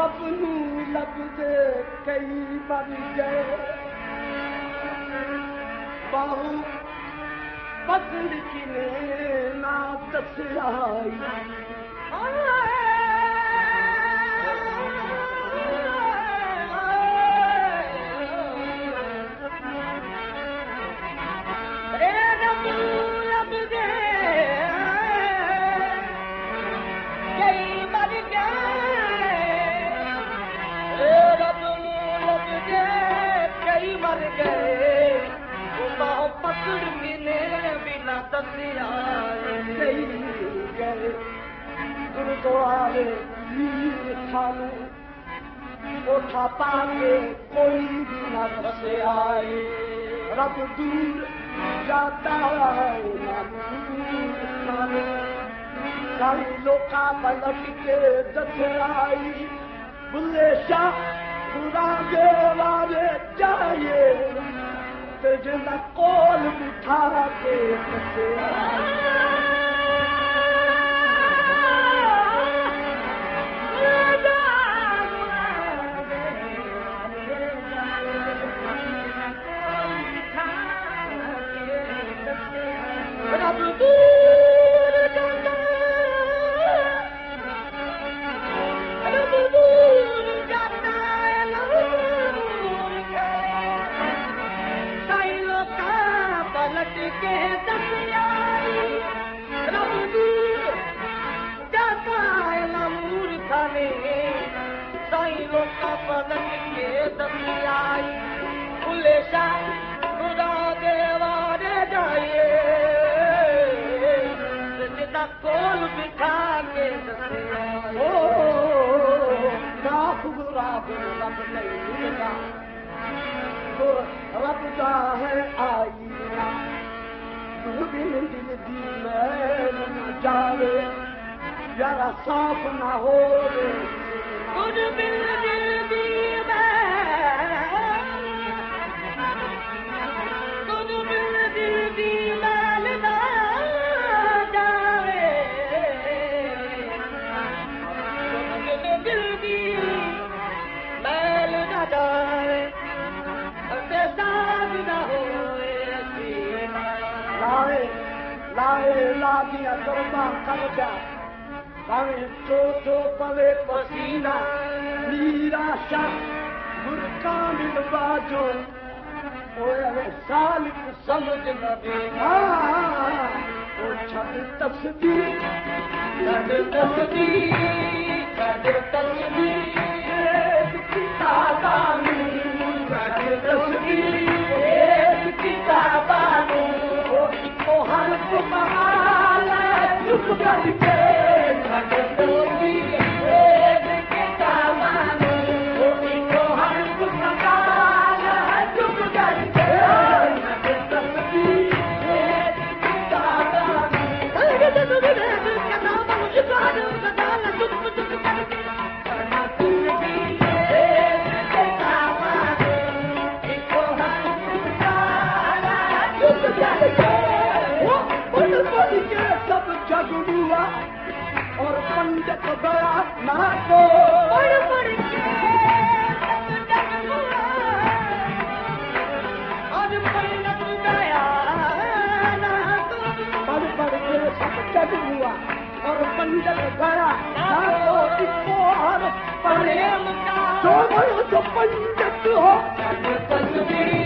रब नू लभदे कई मर गए बाहू पसंद किने ना दसियाई गुरुद्वारे वीर थानू कोठा पाके कोई भी न फसे आए रब दूर जाता है सारी लोका पलट के दस आई बुल्ले शाह बुरा के वाले चाहिए जिंदा कोल बिठा के फसे रब का है आईना दूरबीन दिल दी मैल न जावे यारा साफ न हो दूरबीन दिल दी दूरबीन दिल दी मैल न जावे दिल दी मैल न जावे लाए लादिया दरबा कर जा भावे चो पले पसीना मीरा शाह मुर्का मिल बाजो ओए सालिक समझ न देगा ओ छद तस्बी किताबान किताबान हर कुमाल चुप करके किताबान हर कुमाल चुप करके सब जग हुआ और पंडित गया ना को पढ़ पढ़ के सब जग हुआ और पंडित गया ना को पढ़ पढ़ के सब जग हुआ और पंडित गया ना को इसको हर प्रेम का जो पंडित हो तस्वीर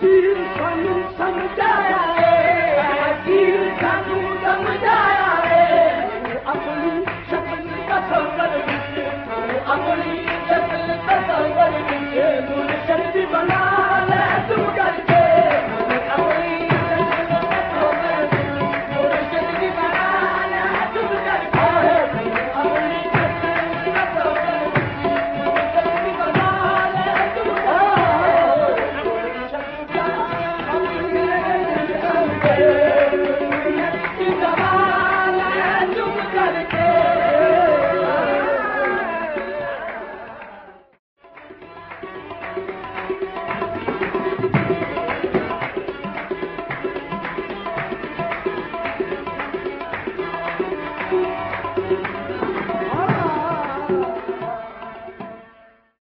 पीर सानू समझाया है, पीर सानू समझाया